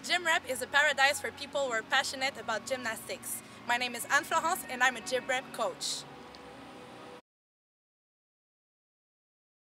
GymRep is a paradise for people who are passionate about gymnastics. My name is Anne-Florence and I'm a GymRep coach.